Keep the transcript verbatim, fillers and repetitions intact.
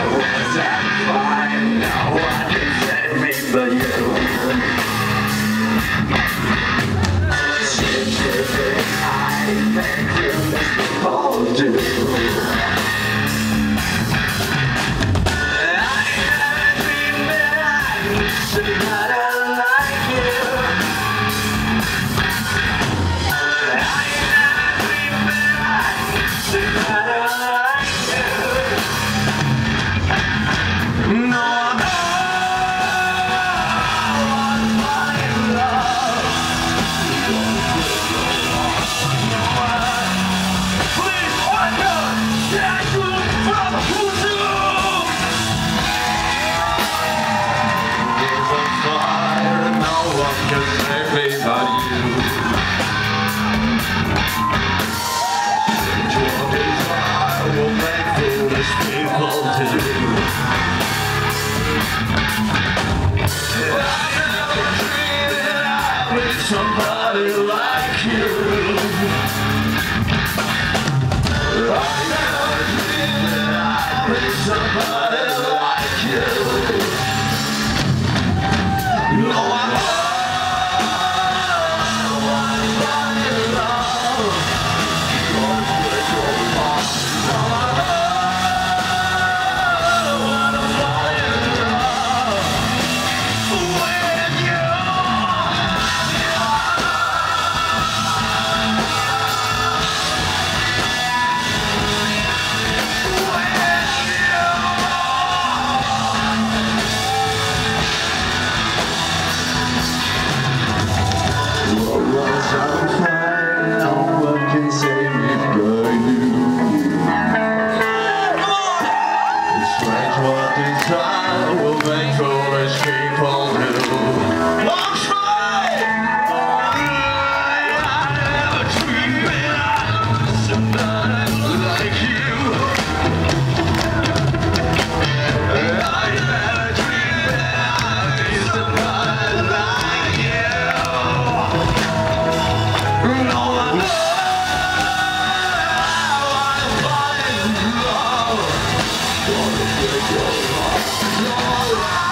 was at fine. No one can save me but you. Shit, shit, shit, I make you all do. I never dreamed that I would somebody like you. I never dreamed that I would somebody like you. No, I know I'm falling in love. Please, why not? Take you from who to? There's a fire, no one can save me but you. Your desire will make foolish people do. I never dreamed that I would meet somebody like you. I never dreamed that I'd meet somebody like you. No, I know I'm falling in love. Don't break your heart. No, I know I'm falling in love with you. Once I'm fine, no one can save me but you. It's strange what desire will make foolish people do. I'm trying. I never dreamed that I was somebody like you. I never dreamed that I'd be somebody like you. No, I know I'm falling in love. Gonna break your heart. No,